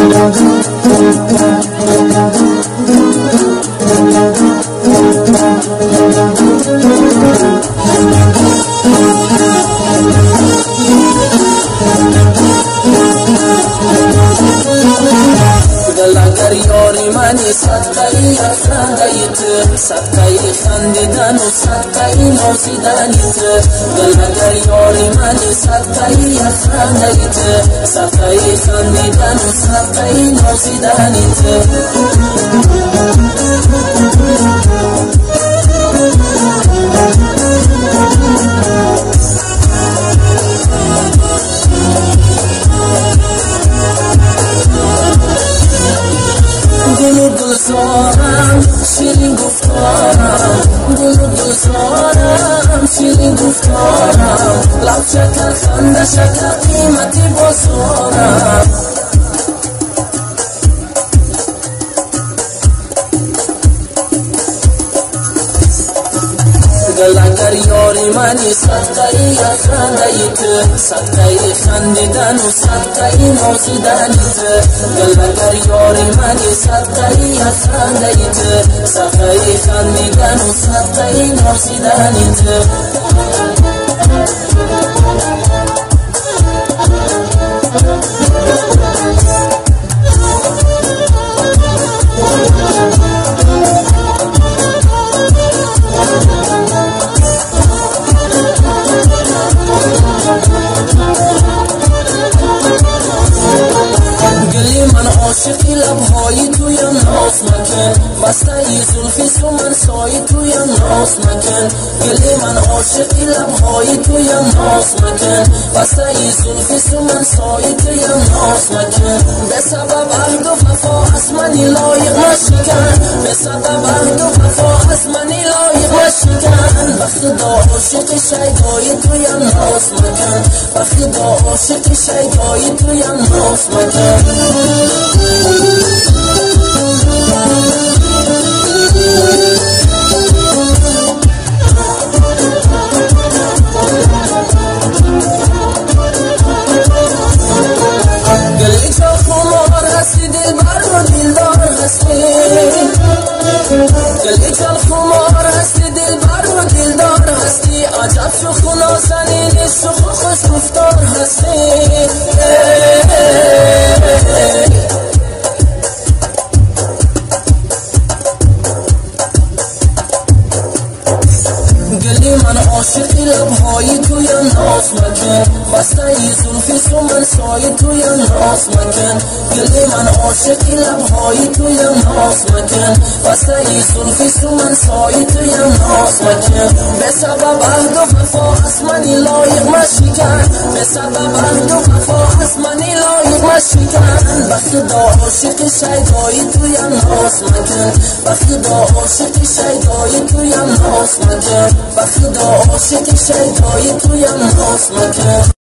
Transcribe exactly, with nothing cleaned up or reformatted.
اگر یاری منی صدقه‌ای افرندهیت صدقه‌ای خندیدن و صدقه‌ای نازیدنیت دل اگر یاری منی صدقه‌ای افرندهیت صدقه‌ای خندیدن و صدقه‌ای نازیدنیت گل گلزارم شیرین گفتارم گل گلزارم شیرین گفتارم لب شکر خنده شکر قیمتی بازارم گل اگر یاری منی صدقه‌ای افرندهیت صدقه‌ای خندیدن و صدقه‌ای نازیدنیت گل اگر یاری منی صدقه‌ای افرندهیت صدقه‌ای خندیدن و صدقه‌ای نازیدنیت عاشقی لبهای تویم ناز مکن بسته ای زلفی تو من سایی تویم ناز مکن گلی من عاشقی لبهای تویم ناز مکن بسته ای زلفی تو من سایی تویم ناز مکن به سبب عهد و وفا از منی لایق مشکن به سبب عهد و وفا از منی لایق مشکن به خدا عاشق شیدایی تویم ناز مکن به خدا عاشق شیدایی تویم ناز مکن گلی تو خمار هستی دلبر و دلدار هستی گلی تو خمار هستی دلبر و دلدار هستی عجب شو خناسنی نیست و خوش گفتار هستی گلی من عاشقی لبهای تویم ناز مکن بسته ای زلفی تو من سایی تویم ناز مکن گلی من عاشقی لبهای تویم ناز مکن بسته ای زلفی تو من سایی تویم ناز مکن به سبب عهد و وفا از منی لایق مشکن به سبب عهد و وفا از منی لایق مشکن به خدا عاشق شیدایی تویم ناز مکن به خدا عاشق شیدایی تویم ناز مکن به خدا عاشق شیدایی تویم ناز مکن